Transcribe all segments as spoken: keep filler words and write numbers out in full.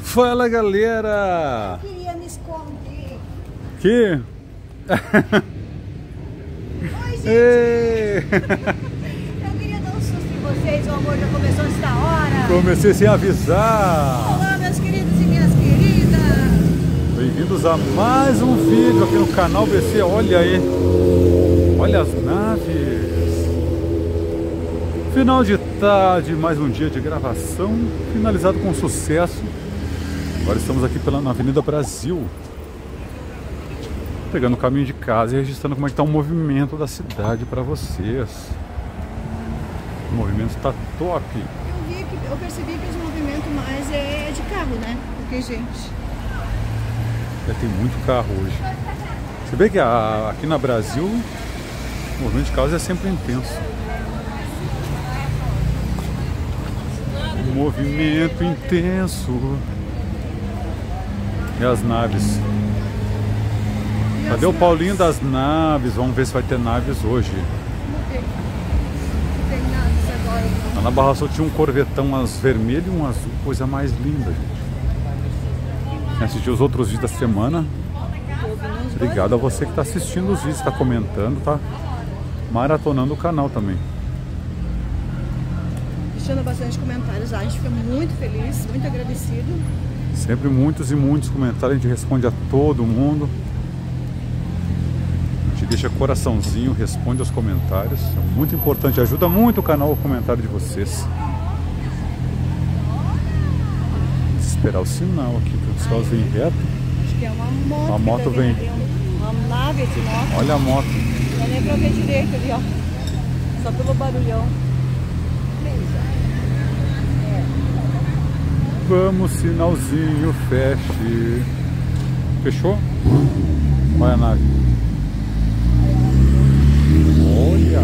Fala, galera! Eu queria me esconder. Que? Oi, gente! Ei. Eu queria dar um susto em vocês, o amor já começou antes da hora. Comecei sem avisar. Olá, meus queridos e minhas queridas. Bem-vindos a mais um vídeo aqui no canal B C. Olha aí, olha as naves. Final de tarde, mais um dia de gravação, finalizado com sucesso. Agora estamos aqui pela, na Avenida Brasil, pegando o caminho de casa e registrando como é que está o movimento da cidade para vocês. O movimento está top. Eu vi que, eu percebi que os movimentos mais é de carro, né? Porque, gente... É, tem muito carro hoje. Você vê que a, aqui na Brasil, o movimento de carros é sempre intenso. Movimento intenso. E as naves? E Cadê as o Paulinho naves? das naves? Vamos ver se vai ter naves hoje. Não tem, não tem naves agora. Lá Não. na Barra Sul tinha um corvetão as vermelho e um azul, coisa mais linda, gente. Quem assistiu os outros vídeos da semana, obrigado a você que está assistindo os vídeos, está comentando, está maratonando o canal também. Deixando bastante comentários, a gente fica muito feliz, muito agradecido. Sempre muitos e muitos comentários, a gente responde a todo mundo. A gente deixa coraçãozinho, responde aos comentários. É muito importante, ajuda muito o canal o comentário de vocês. Vamos esperar o sinal aqui, que os carros vêm reto. Acho que é uma moto. A moto que tá vem. vindo ali, uma nave de moto. Olha a moto. Não dá nem pra ver direito ali, ó. Só pelo barulhão. Vamos, sinalzinho, feche. Fechou? Olha a nave. Olha.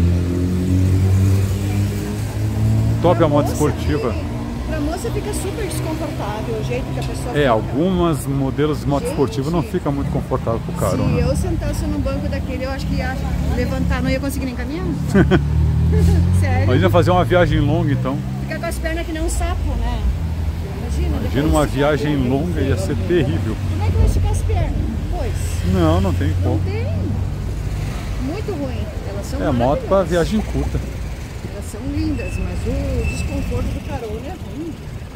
Top a moto esportiva. Pra moça fica super desconfortável o jeito que a pessoa É, fica. algumas modelos de moto Gente, esportiva não fica muito confortável pro Se carona. eu sentasse num banco daquele, eu acho que ia levantar, não ia conseguir nem caminhar. Sério? Imagina fazer uma viagem longa então. Ficar com as pernas que nem um sapo, né? Imagina. Imagina depois uma ficar viagem preso. longa, ia ser terrível. Como é que vai esticar as pernas? Pois. Não, não tem Não como. tem. Muito ruim. Elas são É moto para maravilhosas. viagem curta. Elas são lindas, mas o desconforto do carona é ruim.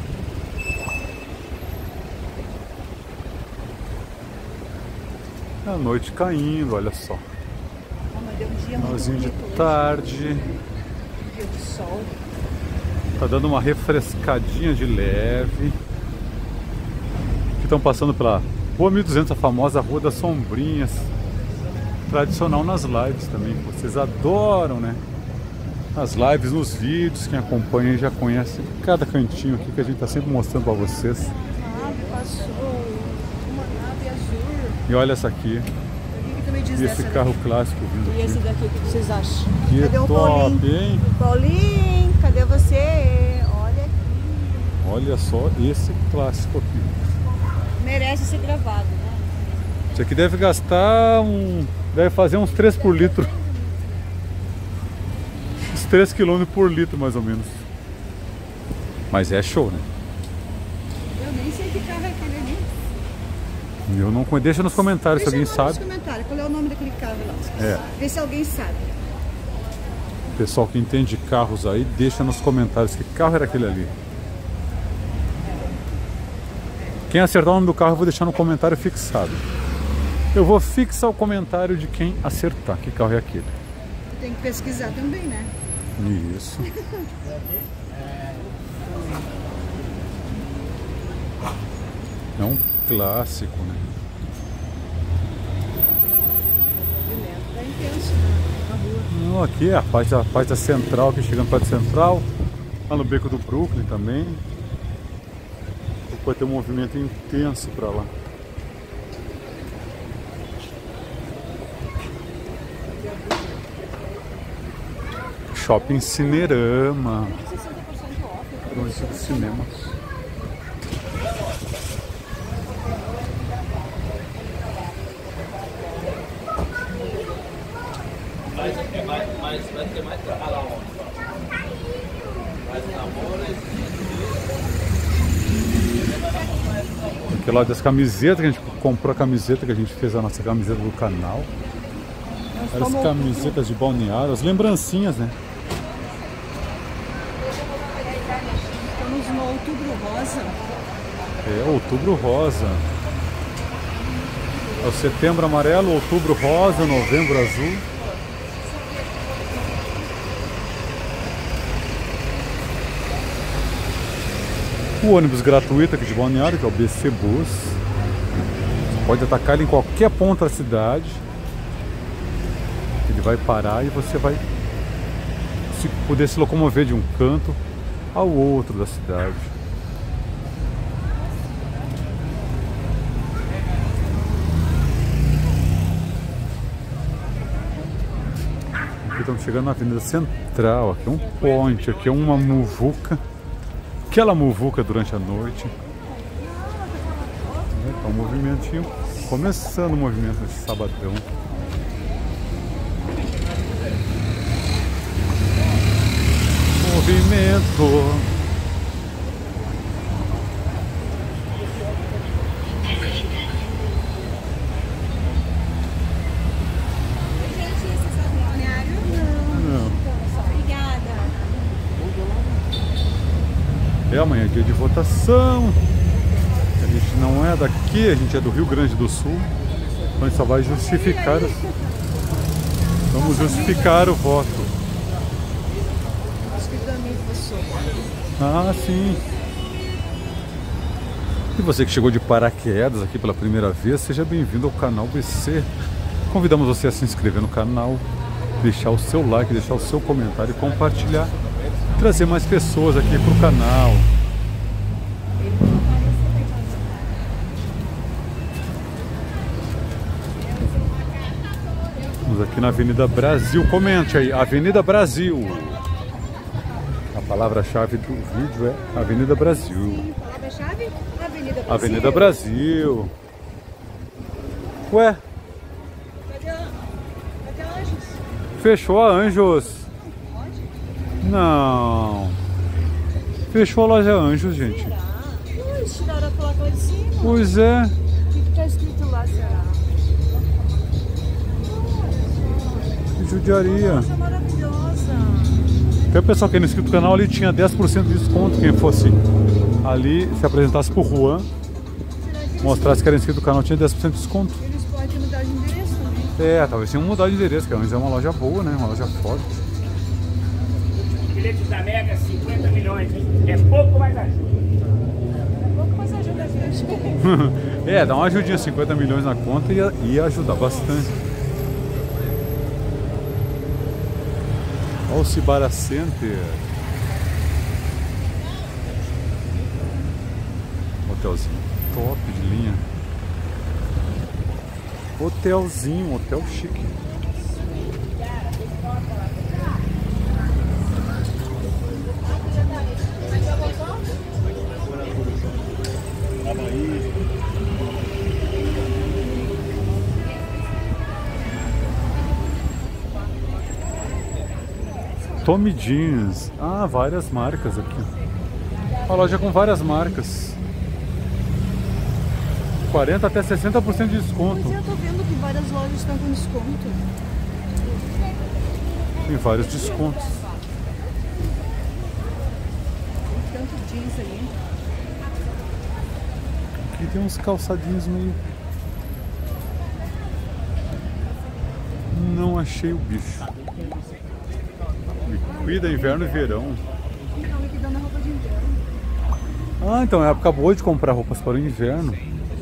A noite caindo, olha só. Ah, mas deu um dia muito Finalzinho de bonito hoje. tarde. Dia de sol. Tá dando uma refrescadinha de leve. Estão passando pela Rua mil e duzentos, a famosa Rua das Sombrinhas. Tradicional nas lives também. Vocês adoram, né? As lives, nos vídeos, quem acompanha já conhece cada cantinho aqui que a gente tá sempre mostrando para vocês. A nave passou, uma nave azul. E olha essa aqui. O que tu me diz E dessa esse carro daqui? clássico vindo E esse aqui. daqui, o que vocês acham? Que Cadê o top, Paulinho? hein? Paulinho, cadê você? Olha aqui. Olha só esse clássico aqui. Merece ser gravado, né? Isso aqui deve gastar um... Deve fazer uns três por litro. Uns três quilômetros por litro, mais ou menos. Mas é show, né? Eu nem sei que carro é aquele ali. Eu não conheço. Deixa nos comentários Deixa se alguém nos sabe. comentários qual é o nome daquele carro lá. É. Vê se alguém sabe. Pessoal que entende de carros aí, deixa nos comentários que carro era aquele ali. Quem acertar o nome do carro eu vou deixar no comentário fixado. Eu vou fixar o comentário de quem acertar que carro é aquele. Tem que pesquisar também, né? Isso. É um clássico, né? O movimento tá intenso na, na rua. Não, aqui é a parte da, parte da central, aqui chegando para a central. Lá no beco do Brooklyn também. Vai ter um movimento intenso para lá. Shopping Cinerama. sessenta por cento off. Longe do cinema. Mas, mas vai ter mais trabalho aonde? Mas namoro é Aqui lá das camisetas, que a gente comprou a camiseta, que a gente fez a nossa camiseta do canal. As camisetas de balneário, as lembrancinhas, né? Estamos no Outubro Rosa. É, Outubro Rosa. É o Setembro Amarelo, Outubro Rosa, Novembro Azul. O ônibus gratuito aqui de Balneário, que é o B C Bus. Você pode atacar ele em qualquer ponto da cidade. Ele vai parar e você vai se poder se locomover de um canto ao outro da cidade. Aqui estamos chegando na Avenida Central. Aqui é um ponte, aqui é uma muvuca. Aquela muvuca durante a noite. Tá um movimentinho, começando o movimento nesse sabadão. Movimento. É, amanhã é dia de votação. A gente não é daqui, a gente é do Rio Grande do Sul. Então a gente só vai justificar. Vamos justificar o voto. Ah, sim. E você que chegou de paraquedas aqui pela primeira vez, seja bem-vindo ao canal B C. Convidamos você a se inscrever no canal, deixar o seu like, deixar o seu comentário e compartilhar. Trazer mais pessoas aqui para o canal. Estamos aqui na Avenida Brasil. Comente aí, Avenida Brasil. A palavra-chave do vídeo é Avenida Brasil. Palavra-chave? Avenida Brasil. Avenida Brasil. Ué? Cadê a, cadê a Anjos? Fechou a Anjos. Não. Fechou a loja Anjos, gente. Será? Eles tiraram a placa lá de cima. Pois é. O que que tá escrito lá, será? Que judiaria. Nossa, maravilhosa. Até o pessoal que é inscrito no canal ali tinha dez por cento de desconto. Quem fosse ali, se apresentasse pro Juan, mostrasse que era inscrito no canal, tinha dez por cento de desconto. Eles podem mudar de endereço também. É, talvez tenham mudado de endereço, que é uma loja boa, né? Uma loja forte. Bilhete da Mega, cinquenta milhões, hein? É pouco, mas ajuda. É pouco, mas ajuda a gente. É, dá uma ajudinha, cinquenta milhões na conta ia, ia ajudar bastante. Olha o Cibara Center. Hotelzinho top de linha. Hotelzinho, hotel chique. Tommy Jeans. Ah, várias marcas aqui. Uma loja com várias marcas. quarenta até sessenta por cento de desconto. Mas eu tô vendo que várias lojas estão com desconto. Tem vários descontos. Tem tanto jeans ali. Aqui tem uns calçadinhos meio... Não achei o bicho. Liquida inverno e verão. Não, liquidando a roupa de inverno. Ah, então ela acabou de comprar roupas para o inverno.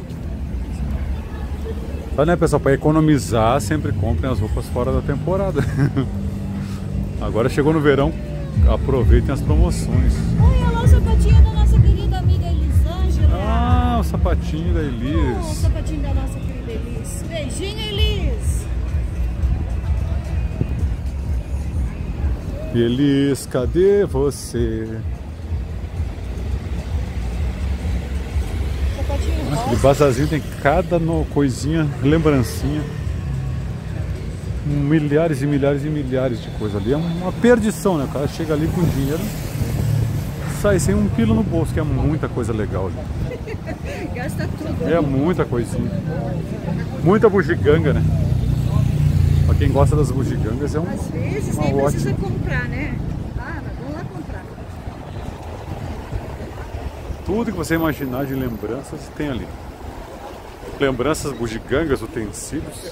Tá, né, pessoal? Para economizar, sempre comprem as roupas fora da temporada. Agora chegou no verão, aproveitem as promoções. Olha lá o sapatinho da nossa querida amiga Elisângela. Ah, o sapatinho da Oh, o Elis. sapatinho da nossa querida Elis. Beijinho, Elis. Elis, cadê você? Sapatinho Aquele rosa. bazarzinho tem cada no, coisinha, lembrancinha. Milhares e milhares e milhares de coisas ali. É uma perdição, né? O cara chega ali com dinheiro, sai sem um quilo no bolso, que é muita coisa legal ali. Gasta tudo. É muita coisinha. Muita bugiganga, né? Pra quem gosta das bugigangas é um, Às vezes uma nem ótima. precisa comprar, né? Ah, mas vamos lá comprar. Tudo que você imaginar de lembranças tem ali. Lembranças, bugigangas, utensílios.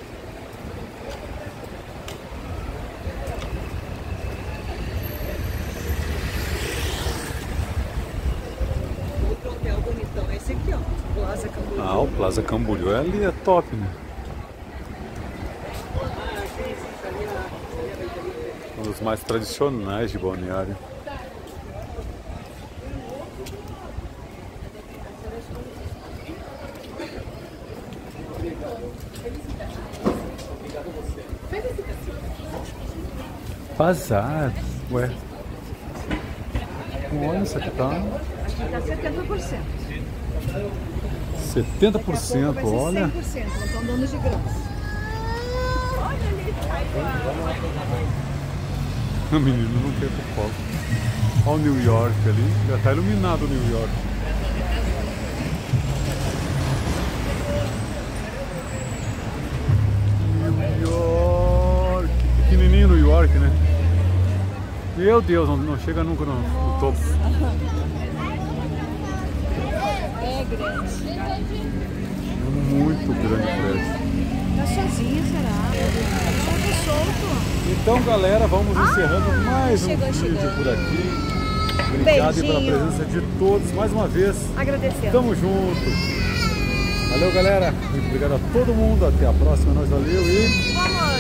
Outro hotel bonitão é esse aqui, ó. Plaza Camboriú. Ah, o Plaza Camboriú é ali, é top, né? Um dos mais tradicionais de Balneário. Bazar, ué. Olha, isso aqui tá Aqui tá setenta por cento. setenta por cento, Daqui a pouco vai ser olha. cem por cento, não estão dando de graça. Olha ali, O menino não quer fofoca. Olha o New York ali, já tá iluminado o New York. New York, pequenininho New York, né? Meu Deus, não, não chega nunca no, no topo. é grande. Muito grande o prédio. Tá sozinha, será? Solto, solto. Então, galera, vamos encerrando mais um chegou, vídeo chegou. por aqui. Obrigado pela Beijinho. presença de todos mais uma vez. Agradecendo. Tamo junto. Valeu, galera. Muito obrigado a todo mundo. Até a próxima. Nós valeu e... Vamos!